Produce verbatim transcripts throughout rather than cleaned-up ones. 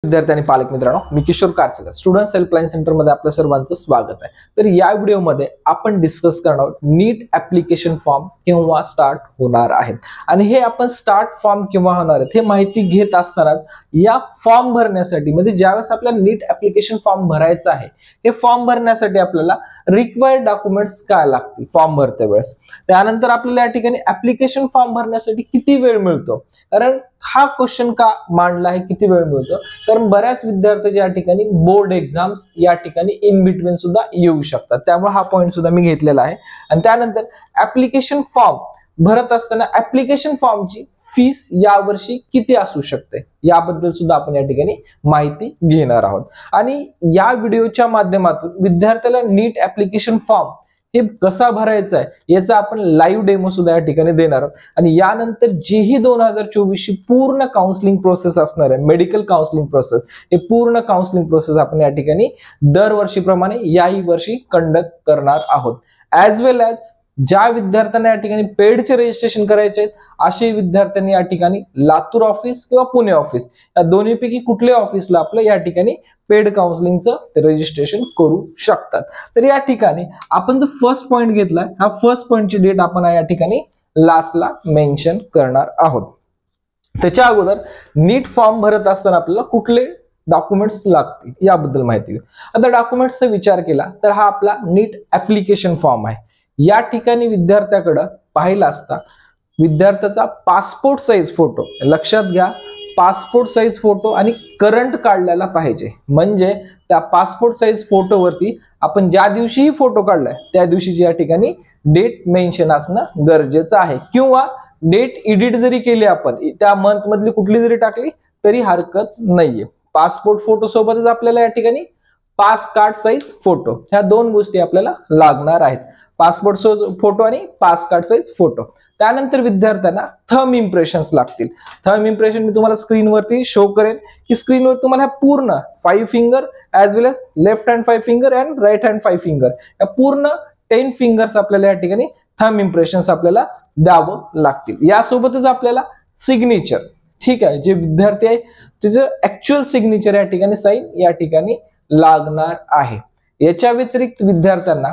विद्यार्थी आणि पालक मित्रांनो, मी Kishor Karsekar, students helpline centre मध्ये आपलं सर्वांचं स्वागत आहे। तर या व्हिडिओमध्ये आपण डिस्कस करणार आहोत नीट ऍप्लिकेशन फॉर्म केव्हा स्टार्ट होणार आहेत आणि हे आपण स्टार्ट फॉर्म केव्हा होणार आहेत हे माहिती घेत असताना या फॉर्म भरण्यासाठी म्हणजे ज्यावेळेस आपल्याला नीट ऍप्लिकेशन फॉर्म भरायचा आहे हे फॉर्म भरण्यासाठी आपल्याला रिक्वायर्ड डॉक्युमेंट्स काय लागतील फॉर्म भरते वेळेस, त्यानंतर आपल्याला या ठिकाणी ऍप्लिकेशन फॉर्म भरण्यासाठी किती वेळ मिळतो, कारण हा क्वेश्चन का मांडला आहे किती वेळ मिळतो, कारण बऱ्याच विद्यार्थ्यांच्या या ठिकाणी बोर्ड एक्झाम्स या ठिकाणी इन बिटवीन सुद्धा येऊ शकतात, त्यामुळे हा पॉइंट सुद्धा मी घेतलेला आहे। आणि त्यानंतर ऍप्लिकेशन फॉर्म भरत असताना ऍप्लिकेशन फॉर्मची फीस यावर्षी किती असू शकते याबद्दल सुद्धा आपण या ठिकाणी माहिती घेणार आहोत। आणि या व्हिडिओच्या माध्यमातून विद्यार्थ्याला नीट ऍप्लिकेशन फॉर्म हे कसा भरायचा आहे याचा आपण लाईव्ह डेमो सुद्धा या ठिकाणी देणार आहोत। आणि यानंतर जेही दोन हजार चोवीस ची पूर्ण काउन्सिलिंग प्रोसेस असणार आहे, मेडिकल काउन्सिलिंग प्रोसेस, हे पूर्ण काउन्सिलिंग प्रोसेस आपण या ठिकाणी दरवर्षीप्रमाणे याही वर्षी कंडक्ट करणार आहोत। ऍज वेल ऍज ज्या विद्यार्थ्यांना या ठिकाणी पेडचे रजिस्ट्रेशन करायचे आहेत असे विद्यार्थ्यांनी या ठिकाणी लातूर ऑफिस किंवा पुणे ऑफिस या दोन्हीपैकी कुठल्या ऑफिसला आपलं या ठिकाणी पेड काउन्सिलिंगचं रजिस्ट्रेशन करू शकतात। तर या ठिकाणी आपण जो फर्स्ट पॉइंट घेतला हा फर्स्ट पॉइंटची डेट आपण या ठिकाणी लास्टला मेन्शन करणार आहोत। त्याच्या अगोदर नीट फॉर्म भरत असताना आपल्याला कुठले डॉक्युमेंट्स लागतील याबद्दल माहिती घेऊ। आता डॉक्युमेंट्सचा विचार केला तर हा आपला नीट ऍप्लिकेशन फॉर्म आहे। या ठिकाणी विद्यार्थ्याकडे पाहिला असता विद्यार्थ्याचा पासपोर्ट साईज फोटो, लक्षात घ्या पासपोर्ट साईज फोटो आणि करंट काढलेला पाहिजे, म्हणजे त्या पासपोर्ट साईज फोटोवरती आपण ज्या दिवशीही फोटो काढलाय त्या दिवशीची या ठिकाणी डेट मेन्शन असणं गरजेचं आहे, किंवा डेट एडिट जरी केली आपण त्या मंथ मधली कुठली जरी टाकली तरी हरकत नाहीये। पासपोर्ट फोटो सोबतच आपल्याला या ठिकाणी पास कार्ड साईज फोटो ह्या दोन गोष्टी आपल्याला लागणार आहेत, पासपोर्ट फोटो आणि पास कार्ड साईज फोटो। त्यानंतर विद्यार्थ्यांना थंब इम्प्रेशन्स लागतील। थंब इम्प्रेशन मी तुम्हाला स्क्रीनवरती शो करेन की स्क्रीनवर तुम्हाला पूर्ण five finger as well as left hand five finger and right hand five finger या पूर्ण टेन फिंगर्स आपल्याला या ठिकाणी थंब इम्प्रेशन्स आपल्याला द्यावं लागतील। यासोबतच आपल्याला सिग्नेचर, ठीक आहे, जे विद्यार्थी आहे त्याचं ऍक्च्युअल सिग्नेचर या ठिकाणी साईन या ठिकाणी लागणार आहे। याच्या व्यतिरिक्त विद्यार्थ्यांना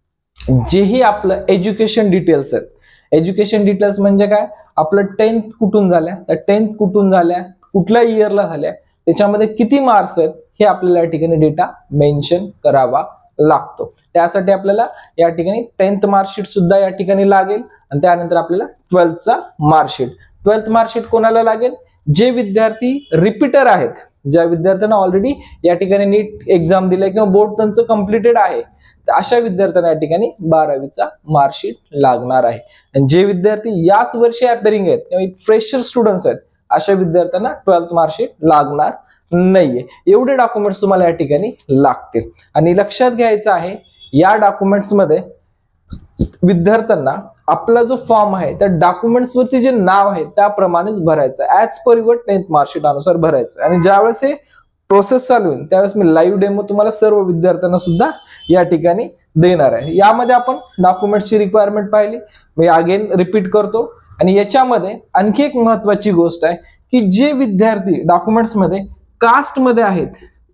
जेही आपलं एज्युकेशन डिटेल्स आहेत, एज्युकेशन डिटेल्स म्हणजे काय, आपलं टेन्थ कुठून झाल्या, त्या टेन्थ कुठून झाल्या, कुठल्या इयरला झाल्या, त्याच्यामध्ये किती मार्क्स आहेत हे आपल्याला या ठिकाणी डेटा मेन्शन करावा लागतो। त्यासाठी आपल्याला या ठिकाणी टेन्थ मार्कशीट सुद्धा या ठिकाणी लागेल आणि त्यानंतर आपल्याला ट्वेल्थचा मार्कशीट। ट्वेल्थ मार्कशीट कोणाला लागेल, जे विद्यार्थी रिपीटर आहेत, ज्या विद्यार्थ्यांना ऑलरेडी या ठिकाणी नीट एक्झाम दिलाय किंवा बोर्ड त्यांचं कम्प्लिटेड आहे तर अशा विद्यार्थ्यांना या ठिकाणी बारावीचा मार्कशीट लागणार आहे। आणि जे विद्यार्थी याच वर्षी अपेरिंग आहेत किंवा फ्रेशर स्टुडंट्स आहेत अशा विद्यार्थ्यांना ट्वेल्थ मार्कशीट लागणार नाहीये। एवढे डॉक्युमेंट्स तुम्हाला या ठिकाणी लागतील। आणि लक्षात घ्यायचं आहे या डॉक्युमेंट्स मध्ये विद्यार्थ्यांना आपला जो फॉर्म आहे त्या डॉक्युमेंट्स वरती जे नाव आहे त्याप्रमाणेच भरायचं, as per your tenth marksheet अनुसार भरायचं। आणि ज्यावेळेस हे प्रोसेस चालू होईल त्यावेळेस मी लाईव्ह डेमो तुम्हाला सर्व विद्यार्थ्यांना सुद्धा या ठिकाणी देणार आहे। यामध्ये आपण डॉक्युमेंट्सची रिक्वायरमेंट पाहिली, मी अगेन रिपीट करतो। आणि याच्यामध्ये आणखी एक महत्वाची गोष्ट आहे की जे विद्यार्थी डॉक्युमेंट्स मध्ये कास्ट मध्ये आहेत,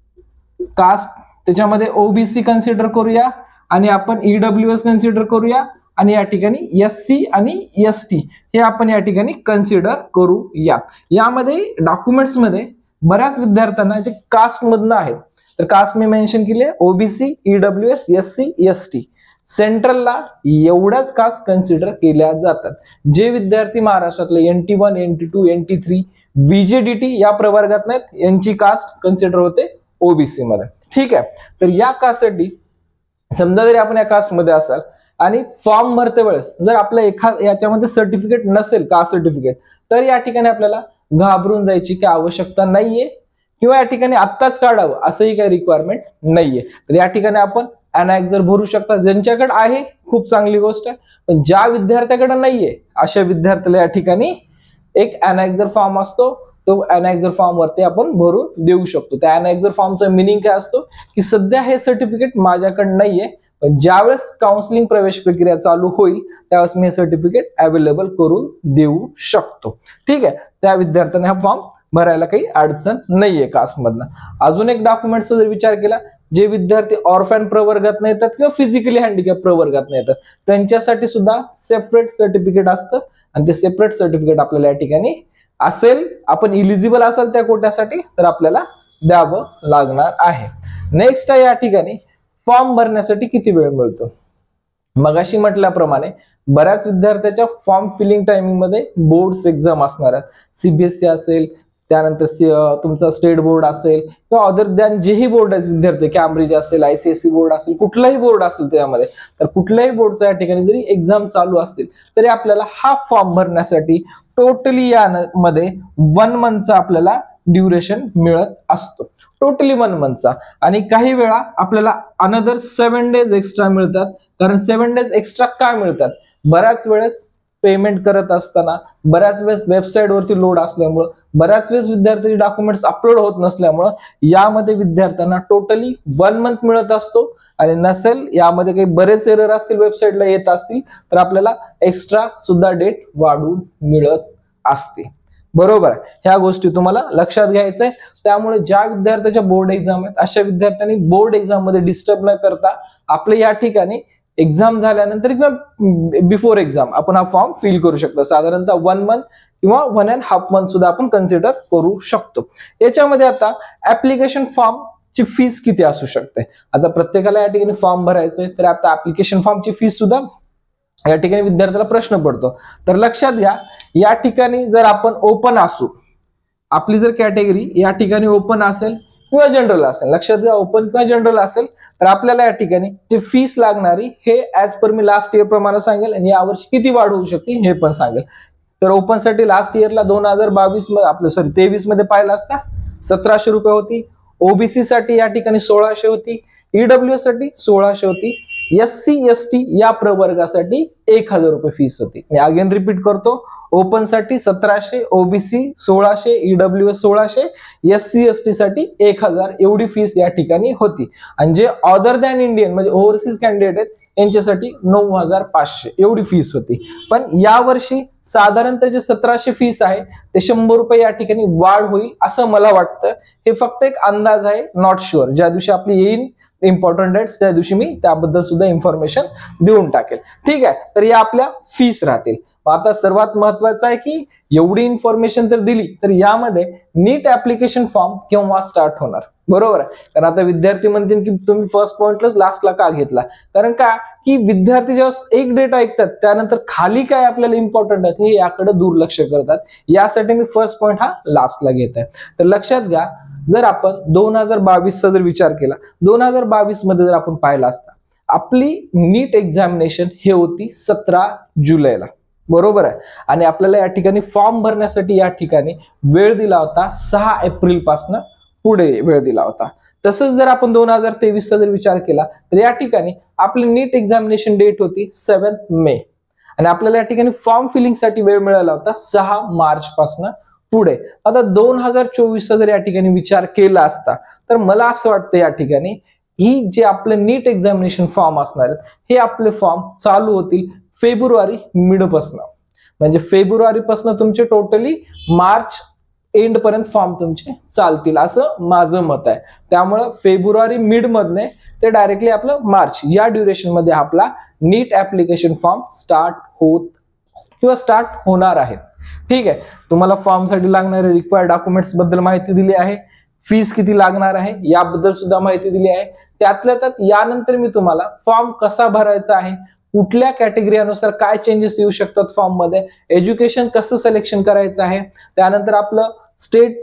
कास्ट त्याच्यामध्ये ओबीसी कन्सिडर करूया आणि आपण ईडब्ल्यू एस कन्सिडर करूया आणि या ठिकाणी एस सी आणि एस टी हे आपण या ठिकाणी कन्सिडर करूया। यामध्ये डॉक्युमेंट्स मध्ये बऱ्याच विद्यार्थ्यांना जे कास्ट मधनं आहेत तर कास्ट मी मेन्शन केली आहे OBC, E W S, S C, S T. सेंट्रलला एवढ्याच कास्ट कन्सिडर केल्या जातात। जे विद्यार्थी महाराष्ट्रातले N T one, N T two, N T three, बीजेडीटी या प्रवर्गात नाहीत यांची कास्ट कन्सिडर होते ओबीसी मध्ये, ठीक आहे। तर या कास्टसाठी समजा जरी आपण या कास्ट मध्ये असाल आणि फॉर्म भरते वेळेस जर आपलं एखाद याच्यामध्ये सर्टिफिकेट नसेल, कास्ट सर्टिफिकेट, तर या ठिकाणी आपल्याला घाबरून जायची काही आवश्यकता नाहीये किंवा या ठिकाणी आत्ताच काढावं असंही काही रिक्वायरमेंट नाहीये। तर या ठिकाणी आपण अनॅक्स जर भरू शकता, ज्यांच्याकडे आहे खूप चांगली गोष्ट आहे, पण ज्या विद्यार्थ्याकडे नाहीये अशा विद्यार्थ्याला या ठिकाणी एक अनॅक्स फॉर्म असतो तो अनॅक्स फॉर्म वरती आपण भरून देऊ शकतो। त्या अनॅक्स फॉर्मचा मिनिंग काय असतो की सध्या हे सर्टिफिकेट माझ्याकडे नाहीये, पण ज्यावेळेस काउन्सिलिंग प्रवेश प्रक्रिया चालू होईल त्यावेळेस मी हे सर्टिफिकेट अवेलेबल करून देऊ शकतो, ठीक आहे। त्या विद्यार्थ्यांना हा फॉर्म भरायला काही अडचण नाहीये कास्टमधनं. अजून एक डॉक्युमेंटचा जर विचार केला, जे विद्यार्थी ऑर्फॅन प्रवर्गात येतात किंवा फिजिकली हँडिकॅप प्रवर्गात येतात त्यांच्यासाठी सुद्धा सेपरेट सर्टिफिकेट असतं आणि ते सेपरेट सर्टिफिकेट आपल्याला या ठिकाणी असेल, आपण इलिजिबल असेल त्या कोट्यासाठी तर आपल्याला द्यावं लागणार आहे. नेक्स्ट आहे या ठिकाणी फॉर्म भरण्यासाठी किती वेळ मिळतो. मगाशी म्हटल्याप्रमाणे बऱ्याच विद्यार्थ्याच्या फॉर्म फिलिंग टायमिंग मध्ये बोर्ड्स एक्झाम असणार आहेत. सीबीएसई असेल, त्यानंतर तुमचा स्टेट बोर्ड असेल किंवा अदर दॅन जेही बोर्ड आहेत विद्यार्थी, कॅम्ब्रिज असेल, आयसीएसई बोर्ड असेल, कुठलाही बोर्ड असेल त्यामध्ये, तर कुठल्याही बोर्डच्या या ठिकाणी जरी एक्झाम चालू असतील तरी आपल्याला हा फॉर्म भरण्यासाठी टोटली यामध्ये वन मंथचा आपल्याला ड्युरेशन मिळत असतो, टोटली वन मंथचा. आणि काही वेळा आपल्याला अनदर सेव्हन डेज एक्स्ट्रा मिळतात. कारण सेव्हन डेज एक्स्ट्रा काय मिळतात, बऱ्याच वेळेस पेमेंट करत असताना, बऱ्याच वेळेस वेबसाईट वरती लोड असल्यामुळं, बऱ्याच वेळेस विद्यार्थ्यांचे डॉक्युमेंट्स अपलोड होत नसल्यामुळं यामध्ये विद्यार्थ्यांना टोटली वन मंथ मिळत असतो. आणि नसेल यामध्ये काही बरेच एरर असतील, वेबसाईटला येत असतील तर आपल्याला एक्स्ट्रा सुद्धा डेट वाढून मिळत असते. बरोबर, ह्या गोष्टी तुम्हाला लक्षात घ्यायचं आहे. त्यामुळे ज्या विद्यार्थ्याच्या बोर्ड एक्झाम आहेत अशा विद्यार्थ्यांनी बोर्ड एक्झाम मध्ये डिस्टर्ब न करता आपल्या या ठिकाणी एक्झाम झाल्यानंतर किंवा बिफोर एक्झाम आपण हा फॉर्म फिल करू शकतो. साधारणतः वन मंथ किंवा वन अँड हाफ मंथ सुद्धा आपण कन्सिडर करू शकतो. याच्यामध्ये आता ऍप्लिकेशन फॉर्म ची फीस किती असू शकते. आता प्रत्येकाला या ठिकाणी फॉर्म भरायचंय तर आता ऍप्लिकेशन फॉर्मची फीस सुद्धा या ठिकाणी विद्यार्थ्याला प्रश्न पडतो. तर लक्षात घ्या, या ठिकाणी जर आपण ओपन असू, आपली जर कॅटेगरी या ठिकाणी ओपन असेल किंवा जनरल असेल, लक्षात घ्या ओपन किंवा जनरल असेल तर आपल्याला या ठिकाणी जे फीस लागणारी हे ऍज पर मी लास्ट इयर प्रमाणे सांगेल आणि यावर्षी किती वाढ होऊ शकते हे पण सांगेल. तर ओपन साठी लास्ट इयरला दोन हजार बावीस मध्ये आपलं सॉरी तेवीस मध्ये पाहिलं असता सतराशे रुपये होती. ओबीसी साठी या ठिकाणी सोळाशे होती, ईडब्ल्यू एस साठी सोळाशे होती, एस सी एस टी या प्रवर्गासाठी एक हजार रुपये फीस होती. मी अगेन रिपीट करतो, ओपन साठी सतराशे, ओबीसी सोळाशे, ईडब्ल्यू एस सोळाशे, एस सी एस टी साठी एक हजार एवढी फीस या ठिकाणी होती. आणि जे अदर दॅन इंडियन म्हणजे ओव्हरसीज कॅन्डिडेट आहेत यांच्यासाठी नऊ हजार पाचशे एवढी फीस होती. पण यावर्षी साधारणतः जे सतराशे फीस आहे ते शंभर रुपये या ठिकाणी वाढ होईल असं मला वाटतं. हे फक्त एक अंदाज आहे, नॉट शुअर. ज्या दिवशी आपली येईल इम्पॉर्टंट डेट्स त्या दिवशी मी त्याबद्दल सुद्धा इन्फॉर्मेशन देऊन टाकेल. ठीक आहे, तर या आपल्या फीस राहतील. आता सर्वात महत्वाचं आहे की एवढी इन्फॉर्मेशन तर दिली तर यामध्ये नीट ऍप्लिकेशन फॉर्म केव्हा स्टार्ट होणार, बरोबर आहे. कारण आता विद्यार्थी म्हणतील की तुम्ही फर्स्ट पॉइंटलाच लास्टला का घेतला. कारण का की विद्यार्थी जेव्हा एक डेट ऐकतात त्यानंतर खाली काय आपल्याला इम्पॉर्टंट आहे हे याकडे दुर्लक्ष करतात. यासाठी मी फर्स्ट पॉइंट हा लास्टला घेत आहे. तर लक्षात घ्या, जर आपण दोन हजार बावीसचा जर विचार केला, दोन हजार बावीस मध्ये जर आपण पाहिला असता आपली नीट एक्झामिनेशन हे होती सतरा जुलैला, बरोबर आहे. आणि आपल्याला या ठिकाणी फॉर्म भरण्यासाठी या ठिकाणी वेळ दिला होता सहा एप्रिल पासून पुढे वेळ दिला होता. तसंच जर आपण दोन हजार तेवीसचा जर विचार केला तर या ठिकाणी आपली नीट एक्झामिनेशन डेट होती सेव्हन्थ मे आणि आपल्याला या ठिकाणी फॉर्म फिलिंग साठी वेळ मिळाला होता सहा मार्च पासून पुढे. आता दोन हजार चोवीसचा जर या ठिकाणी विचार केला असता तर मला असं वाटतं या ठिकाणी ही जे आपले नीट एक्झामिनेशन फॉर्म असणार आहेत हे आपले फॉर्म चालू होतील फेब्रुवारी मिड पासून. म्हणजे फेब्रुवारी पासून तुमचे टोटली मार्च एंड पर्यंत फॉर्म तुमचे चालतील असं माझं मत आहे. त्यामुळे फेब्रुवारी मिड मधने ते डायरेक्टली आपलं मार्च या ड्युरेशन मध्ये आपला नीट ऍप्लिकेशन फॉर्म स्टार्ट होत किंवा स्टार्ट होणार आहे. ठीक आहे, तुम्हाला फॉर्म साठी लागणारे रिक्वायर्ड डॉक्युमेंट्स बद्दल माहिती दिली आहे, फीस किती लागणार आहे याबद्दल सुद्धा माहिती दिली आहे. त्यातल्या त्यात यानंतर मी तुम्हाला फॉर्म कसा भरायचा आहे, कुठल्या कॅटेगरी अनुसार काय चेंजेस येऊ शकतात फॉर्म मध्ये, एज्युकेशन कसं सिलेक्शन करायचं आहे, त्यानंतर आपलं स्टेट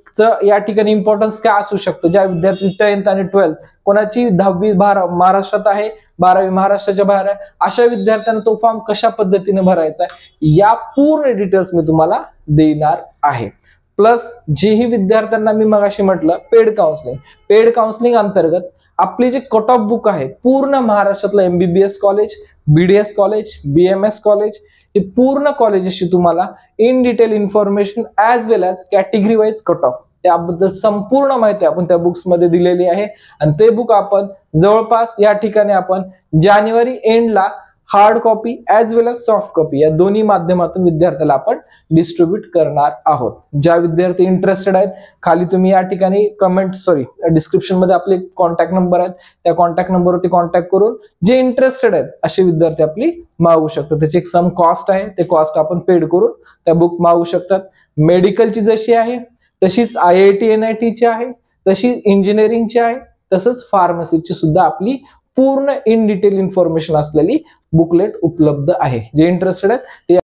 या ठिकाणी इम्पॉर्टन्स काय असू शकतो. ज्या विद्यार्थी टेन्थ आणि ट्वेल्थ कोणाची दहावी बारा महाराष्ट्रात आहे, बारावी महाराष्ट्राच्या बाहेर आहे, अशा विद्यार्थ्यांना तो फॉर्म कशा पद्धतीने भरायचा आहे या पूर्ण डिटेल्स मी तुम्हाला देणार आहे. प्लस जेही विद्यार्थ्यांना मी मगाशी म्हटलं पेड काउन्सिलिंग, पेड काउन्सिलिंग अंतर्गत आपले जे कट ऑफ बुक आहे पूर्ण महाराष्ट्रातलं MBBS college, BDS college, BMS college हे पूर्ण कॉलेजेसची तुम्हाला in detail information as well as category wise cut off त्याबद्दल संपूर्ण माहिती आपण त्या बुक्स मध्ये दिलेली आहे. आणि ते बुक आपण जवळपास या ठिकाणी आपण जानेवारी एंडला hard copy as well as soft copy या दोन्ही माध्यमातून विद्यार्थ्याला आपण डिस्ट्रीब्यूट करणार आहोत. ज्या विद्यार्थी इंटरेस्टेड आहेत, खाली तुम्ही या ठिकाणी कमेंट सॉरी डिस्क्रिप्शन मध्ये आपले कॉन्टॅक्ट नंबर आहेत, त्या कॉन्टॅक्ट नंबरवरती कॉन्टॅक्ट करून जे इंटरेस्टेड आहेत असे विद्यार्थी आपली मागू शकतात. त्याची एक सम कॉस्ट आहे, ते कॉस्ट आपण पेड करून त्या बुक मागू शकतात. मेडिकलची जशी आहे तशीच I I T N I T ची आहे, तशी इंजिनिअरिंगची आहे, तसंच फार्मसीची सुद्धा आपली पूर्ण इन डिटेल इन्फॉर्मेशन असलेली बुकलेट उपलब्ध आहे. जे इंटरेस्टेड आहेत ते